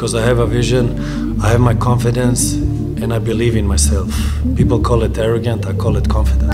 because I have a vision, I have my confidence, and I believe in myself. People call it arrogant, I call it confident.